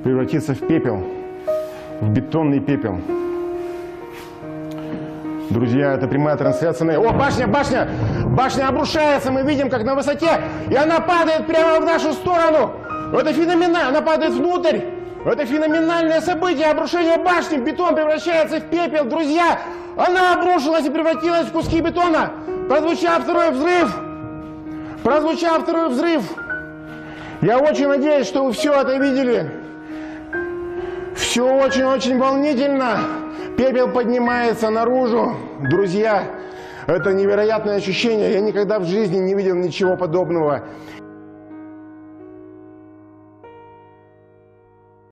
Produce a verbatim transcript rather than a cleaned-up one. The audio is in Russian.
превратиться в пепел, в бетонный пепел. Друзья, это прямая трансляция. О, башня, башня! Башня обрушается, мы видим, как на высоте, и она падает прямо в нашу сторону. Это феноменально, она падает внутрь. Это феноменальное событие, обрушение башни, бетон превращается в пепел. Друзья, она обрушилась и превратилась в куски бетона. Прозвучал второй взрыв. Прозвучал второй взрыв. Я очень надеюсь, что вы все это видели. Все очень-очень волнительно. Пепел поднимается наружу. Друзья, это невероятное ощущение. Я никогда в жизни не видел ничего подобного.